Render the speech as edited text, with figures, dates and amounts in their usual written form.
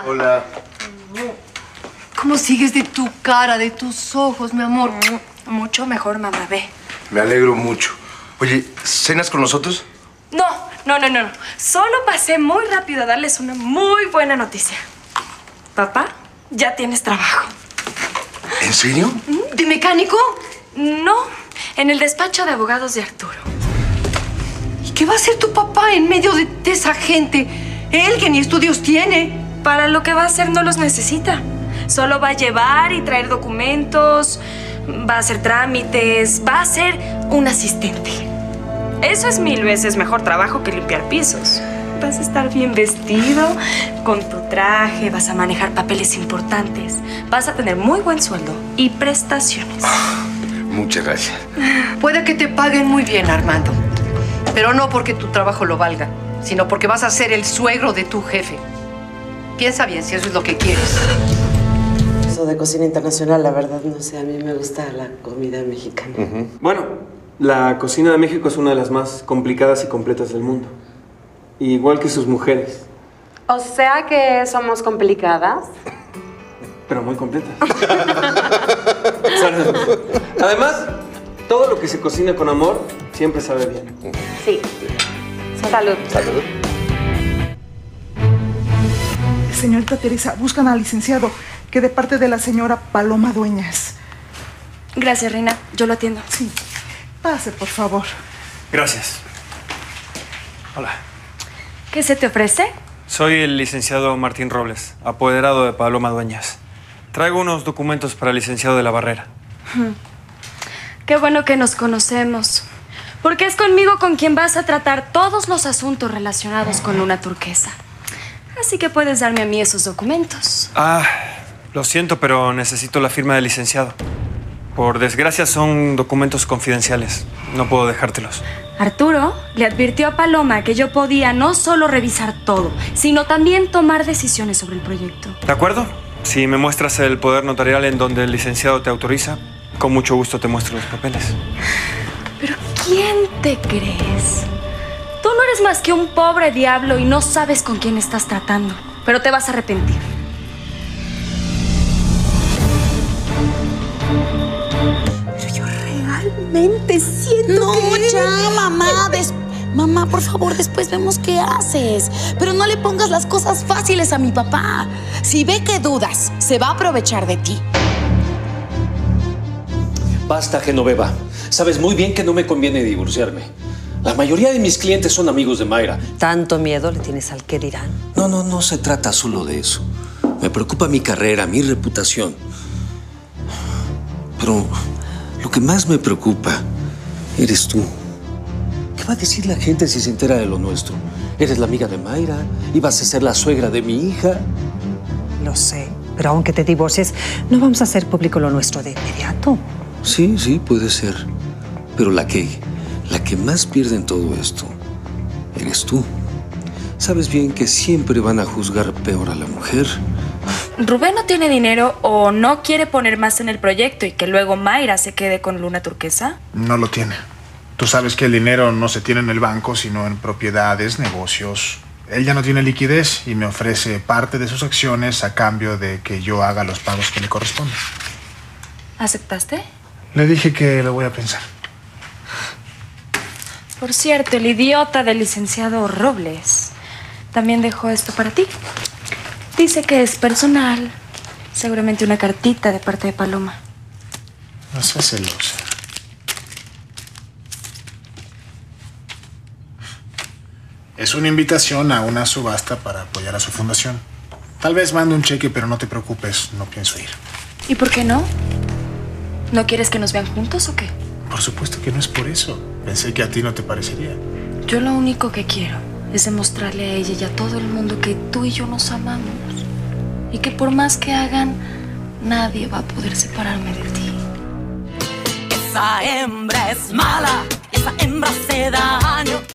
Hola. ¿Cómo sigues de tu cara, de tus ojos, mi amor? Mucho mejor, mamá, ve. Me alegro mucho. Oye, ¿cenas con nosotros? No. Solo pasé muy rápido a darles una muy buena noticia. Papá, ya tienes trabajo. ¿En serio? ¿De mecánico? No, en el despacho de abogados de Arturo. ¿Y qué va a hacer tu papá en medio de esa gente? Él que ni estudios tiene. Para lo que va a hacer no los necesita. Solo va a llevar y traer documentos, va a hacer trámites, va a ser un asistente. Eso es 1000 veces mejor trabajo que limpiar pisos. Vas a estar bien vestido, con tu traje, vas a manejar papeles importantes, vas a tener muy buen sueldo y prestaciones. Muchas gracias. Puede que te paguen muy bien, Armando. Pero no porque tu trabajo lo valga, sino porque vas a ser el suegro de tu jefe. Piensa bien si eso es lo que quieres. Eso de cocina internacional, la verdad, no sé. A mí me gusta la comida mexicana. Bueno, la cocina de México es una de las más complicadas y completas del mundo. Igual que sus mujeres. O sea que somos complicadas. Pero muy completas. Salud. Además, todo lo que se cocina con amor siempre sabe bien. Sí. Salud. Salud. Señorita Teresa, buscan al licenciado, que de parte de la señora Paloma Dueñas. Gracias, Reina. Yo lo atiendo. Sí. Pase, por favor. Gracias. Hola. ¿Qué se te ofrece? Soy el licenciado Martín Robles, apoderado de Paloma Dueñas. Traigo unos documentos para el licenciado de la Barrera. Qué bueno que nos conocemos. Porque es conmigo con quien vas a tratar todos los asuntos relacionados con Luna Turquesa. Así que puedes darme a mí esos documentos. Lo siento, pero necesito la firma del licenciado. Por desgracia son documentos confidenciales. No puedo dejártelos. Arturo le advirtió a Paloma que yo podía no solo revisar todo, sino también tomar decisiones sobre el proyecto. ¿De acuerdo? Si me muestras el poder notarial en donde el licenciado te autoriza, con mucho gusto te muestro los papeles. ¿Pero quién te crees? Tú no eres más que un pobre diablo y no sabes con quién estás tratando. Pero te vas a arrepentir. Pero yo realmente siento que... ya, mamá. Mamá, por favor, después vemos qué haces. Pero no le pongas las cosas fáciles a mi papá. Si ve que dudas, se va a aprovechar de ti. Basta, Genoveva. Sabes muy bien que no me conviene divorciarme. La mayoría de mis clientes son amigos de Mayra. ¿Tanto miedo le tienes al qué dirán? No se trata solo de eso. Me preocupa mi carrera, mi reputación. Pero lo que más me preocupa eres tú. ¿Qué va a decir la gente si se entera de lo nuestro? Eres la amiga de Mayra y vas a ser la suegra de mi hija. Lo sé, pero aunque te divorcies, no vamos a hacer público lo nuestro de inmediato. Sí, puede ser. Pero la que más pierde en todo esto eres tú. Sabes bien que siempre van a juzgar peor a la mujer. Rubén no tiene dinero o no quiere poner más en el proyecto y que luego Mayra se quede con Luna Turquesa. No lo tiene. Tú sabes que el dinero no se tiene en el banco, sino en propiedades, negocios. Él ya no tiene liquidez y me ofrece parte de sus acciones a cambio de que yo haga los pagos que le corresponden. ¿Aceptaste? Le dije que lo voy a pensar. Por cierto, el idiota del licenciado Robles también dejó esto para ti. Dice que es personal. Seguramente una cartita de parte de Paloma. No seas celosa. Es una invitación a una subasta para apoyar a su fundación. Tal vez mande un cheque, pero no te preocupes, no pienso ir. ¿Y por qué no? ¿No quieres que nos vean juntos o qué? Por supuesto que no es por eso. Pensé que a ti no te parecería. Yo lo único que quiero es demostrarle a ella y a todo el mundo que tú y yo nos amamos. Y que por más que hagan, nadie va a poder separarme de ti. Esa hembra es mala, esa hembra se daño.